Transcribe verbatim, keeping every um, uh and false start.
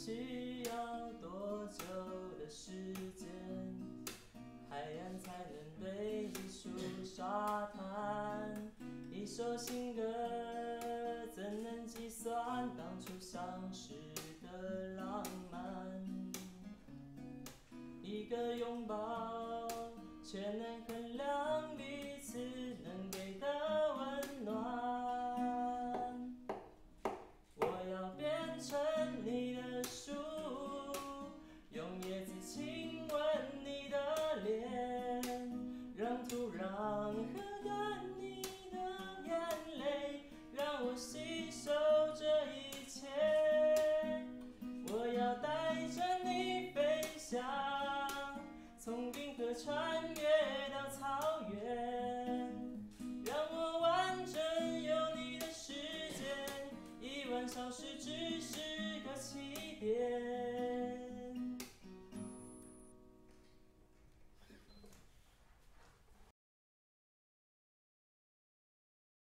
需要多久的时间，海岸才能堆积出沙滩？一首情歌怎能计算当初相识的浪漫？一个拥抱，却能衡量彼此能给的温暖。我要变成你的树，用叶子亲吻你的脸，让土壤喝干你的眼泪，让我吸收这一切。我要带着你飞翔，从冰河穿越到草原，让我完整有你的世界，一万小时只是